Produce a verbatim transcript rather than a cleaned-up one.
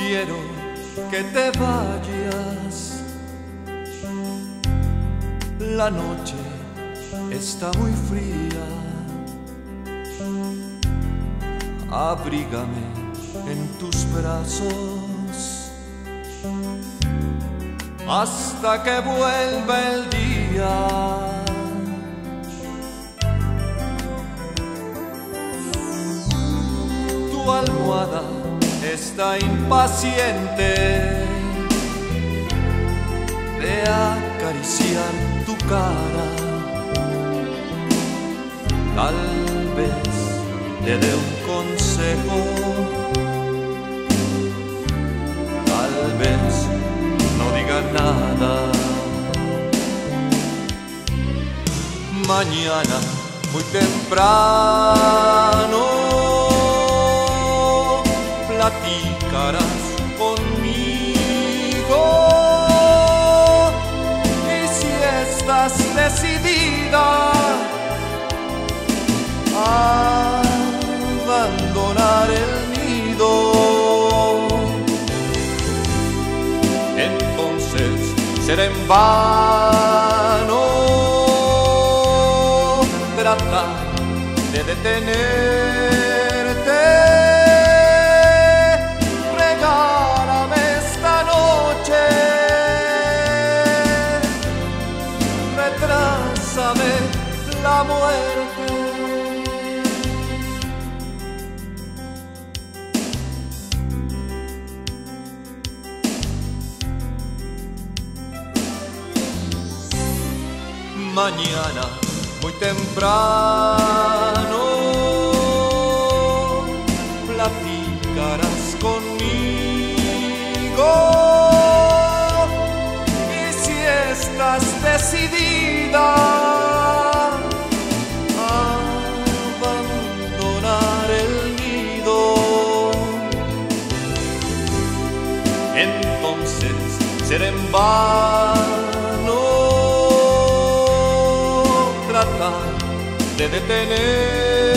quiero que te vayas. La noche está muy fría. Abrígame en tus brazos hasta que vuelva el día. Tu almohada está impaciente de acariciar tu cara. Tal vez te dé un consejo, tal vez no diga nada. Mañana muy temprano platicarás conmigo, y si estás decidida a abandonar el nido, entonces será en vano tratar de detenerte. Regálame esta noche, retrásame la muerte. Mañana muy temprano platicarás conmigo, y si estás decidida a abandonar el nido, entonces será en vano tratar de detener